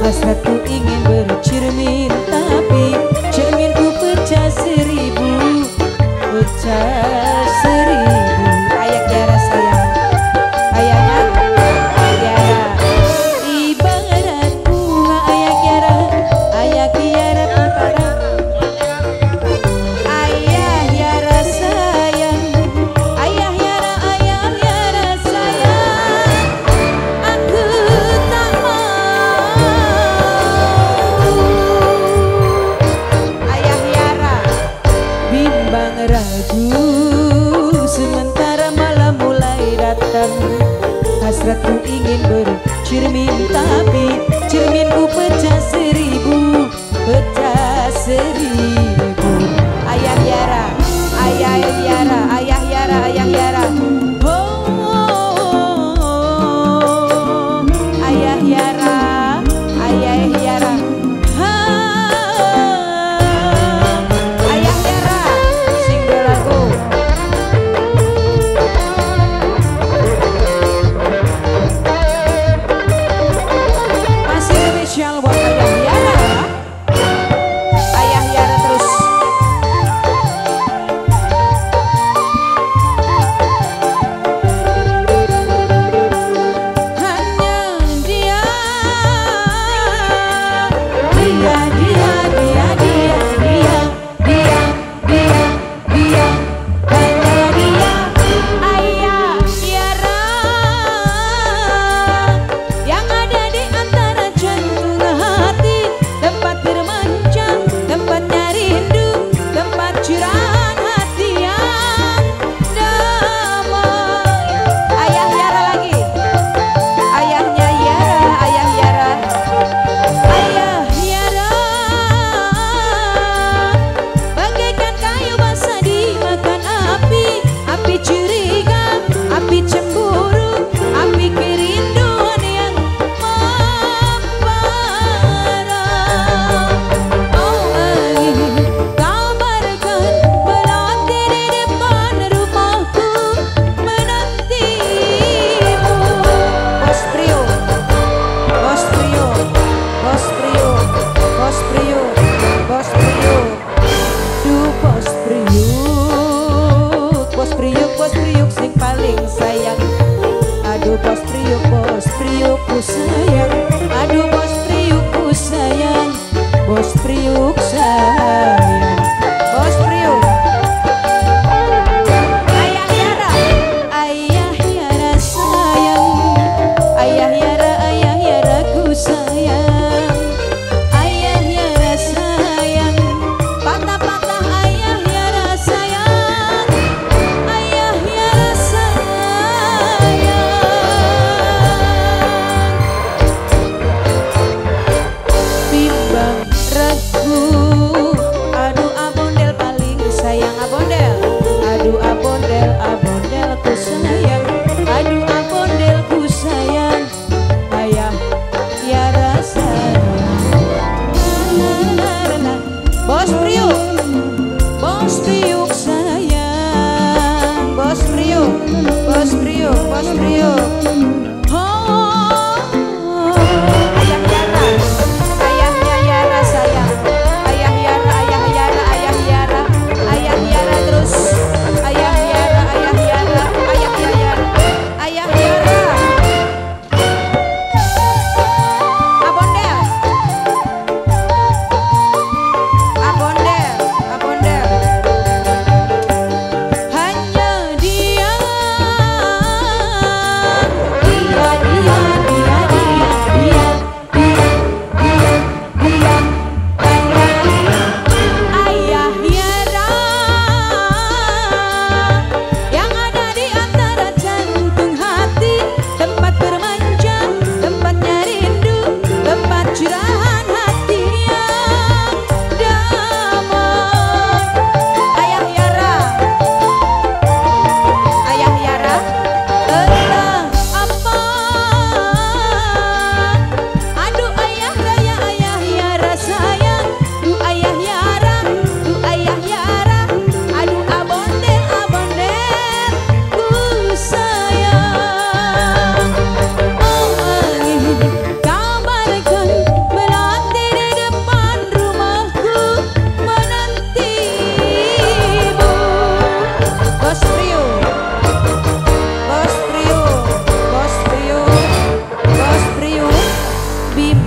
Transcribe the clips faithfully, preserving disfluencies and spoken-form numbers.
Hasratku ingin bercermin, tapi cerminku pecah seribu, pecah seribu. Ayah Kiara sayang, ayahnya Kiara ibarat bunga. Ayah Kiara, ayah Kiara Putara, ayah Kiara sayang, ayah Kiara, ayah Kiara sayang. Aku tak mau. Ayah Kiara bimbang ragu, sementara malam mulai datang. Hasratku ingin bercermin, tapi cerminku pecah seribu, pecah seribu. Ayah Kiara, ayah Kiara, ayah Kiara, ayah Kiara. Oh, ayah Kiara, ayah Kiara. Ayah Kiara, sing dua lagu. Masih spesial buat Ayah Kiara. Ayah Kiara terus. Hanya dia, dia, dia, dia, dia, dia, dia, dia, dia, hanya dia. Ayah Kiara yang ada di antara jantung hati, tempat bermancang, tempatnya rindu, tempat curahan hati yang damai. Ayah Kiara lagi, ayahnya Kiara, ayah Kiara, ayah Kiara. Bagaikan kayu basah dimakan api, api curiga, api cemburu, api kerinduan yang membara. Oh angin, kabarkan melati di depan rumahku menantimu. Bos Prio, Bos Prio, Bos Prio, Bos Prio, Bos Prio. Duh Bos Priuk, Bos Priuk, Bos Priuk sing paling sayang. Aduh Bos Priuk, Bos Priuk ku sayang. Aduh Bos Priuk ku sayang. Bos Priuk sayang. Bos Priuk. Ayah Kiara, ayah Kiara sayang. Ayah Kiara, ayah Kiara ku sayang. Ayah Kiara sayang. Patah-patah ayah Kiara sayang. Ayah Kiara sayang. Bimbang ragu,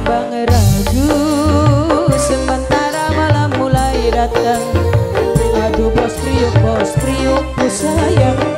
bimbang ragu sementara malam mulai datang. Aduh bos priuk, bos priuk ku sayang.